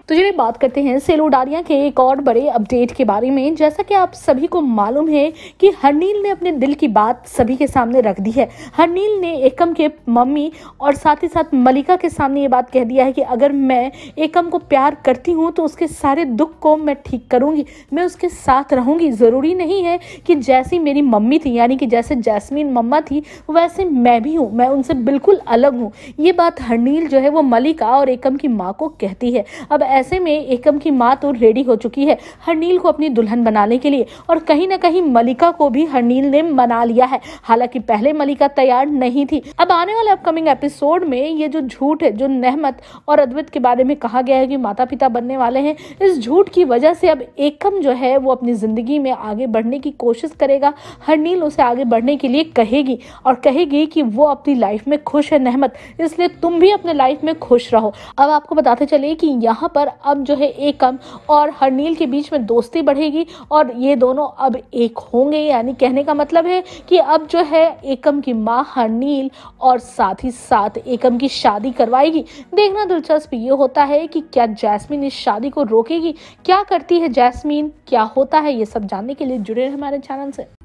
तो चलिए बात करते हैं सेलोडारिया के एक और बड़े अपडेट के बारे में। जैसा कि आप सभी को मालूम है कि हरनील ने अपने दिल की बात सभी के सामने रख दी है। हरनील ने एकम के मम्मी और साथ ही साथ मलिका के सामने ये बात कह दिया है कि अगर मैं एकम को प्यार करती हूँ तो उसके सारे दुख को मैं ठीक करूँगी, मैं उसके साथ रहूँगी। ज़रूरी नहीं है कि जैसी मेरी मम्मी थी, यानी कि जैसे जैस्मीन मम्मा थी वैसे मैं भी हूँ, मैं उनसे बिल्कुल अलग हूँ। ये बात हरनील जो है वो मलिका और एकम की माँ को कहती है। अब ऐसे में एकम की माँ तो रेडी हो चुकी है हरनील को अपनी दुल्हन बनाने के लिए, और कहीं ना कहीं मलिका को भी हरनील ने मना लिया है। हालांकि पहले मलिका तैयार नहीं थी। अब आने वाले अपकमिंग एपिसोड में ये जो झूठ है, जो नेहमत और अद्वैत के बारे में कहा गया है कि माता पिता बनने वाले हैं, इस झूठ की वजह से अब एकम जो है वो अपनी जिंदगी में आगे बढ़ने की कोशिश करेगा। हरनील उसे आगे बढ़ने के लिए कहेगी और कहेगी कि वो अपनी लाइफ में खुश है नेहमत, इसलिए तुम भी अपने लाइफ में खुश रहो। अब आपको बताते चले कि यहाँ पर अब जो है एकम और हरनील के बीच में दोस्ती बढ़ेगी और ये दोनों अब एक होंगे। यानी कहने का मतलब है कि अब जो है एकम की माँ हरनील और साथ ही साथ एकम की शादी करवाएगी। देखना दिलचस्प ये होता है कि क्या जैस्मीन इस शादी को रोकेगी, क्या करती है जैस्मीन, क्या होता है, ये सब जानने के लिए जुड़े रहे हमारे चैनल से।